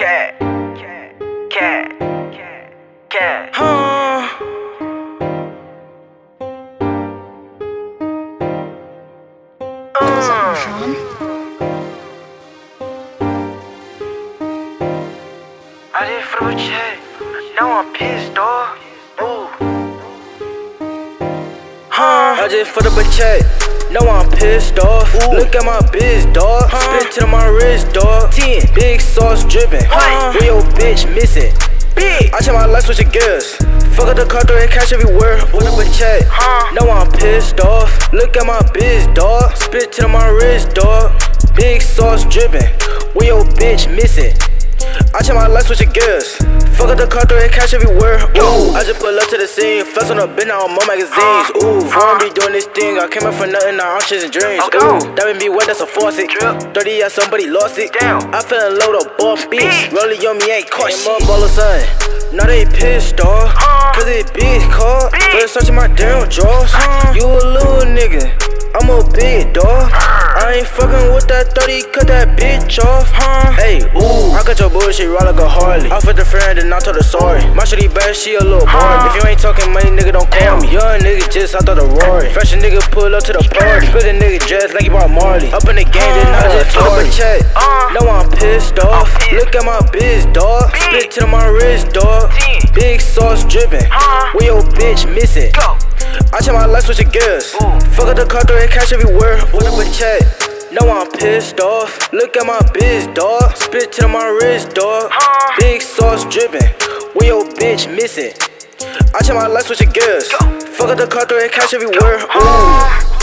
Cat. Sean? I did for the check. Now I'm pissed off. Ooh. I just for the check. Now I'm pissed off. Ooh. Look at my biz, dog. Spit to my wrist, dog. 10 big sauce dripping. Where your bitch missing? Big. I check my life switching gears. Fuck up the car, throwing cash everywhere. What up a check? Now I'm pissed off. Look at my biz, dog. Spit to my wrist, dog. Big sauce dripping. Where your bitch missing? I check my life switching gears. Fuck up the car, throwing cash everywhere. Ooh, I just pull up to the scene, flex on the bin, now I'm on magazines. Ooh, before I be doing this thing, I came up for nothing, now I'm chasing dreams. Ooh, that made me wet, that's a faucet. 30 years, somebody lost it. I fell in love with a ball bitch. Rolling on me, ain't caught shit. Up all of a sudden, now they pissed off. Cause it bitch caught. First searching my damn drawers. You a little nigga, I'm a big dog. I ain't fucking with that 30, cut that bitch off. Hey, ooh, I cut your bullshit, ride like a Harley. I fit the friend and I told her sorry. My shitty bad, she a little Barbie. If you ain't talking money, nigga, don't call me. Young nigga just out the Rory. Fresh nigga pull up to the party. Big a nigga dressed like he bought Marley. Up in the game, then I just told her check. Now I'm pissed off. Look at my biz, dog. Spit to my wrist, dog. Big sauce dripping. Where your bitch missing? I check my life switching gears. Fuck up the car, throwing cash everywhere. What up a check? Now I'm pissed off. Look at my biz, dog. Spit to my wrist, dog. Big sauce dripping. Where your bitch missing? I check my life switching gears. Fuck up the car, throwing cash everywhere. Ooh.